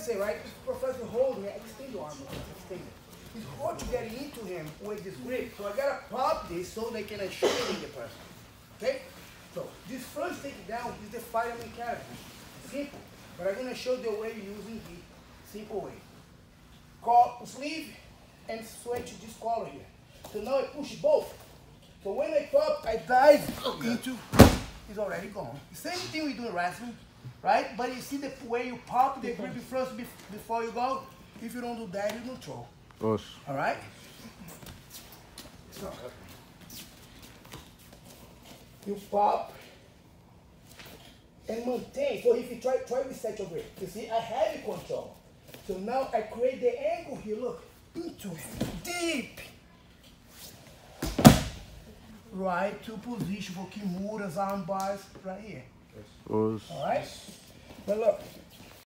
say, right? If the professor holding it, extend your arm, extend it. It's hard to get into him with this grip, so I gotta pop this so they can assure the person. Okay? So this first takedown is the fireman character. Simple, but I'm gonna show the way using the simple way. Call sleeve and switch this collar here. So now I push both. So when I pop, I dive into, it's already gone. The same thing we do in wrestling, right? But you see the way you pop the grip first before you go? If you don't do that, you don't throw. All right? So, you pop and maintain. So if you try to reset your grip, you see I have the control. So now I create the angle here, look, into it, deep. Right to position for kimuras, arm bars, right here. All right? But look.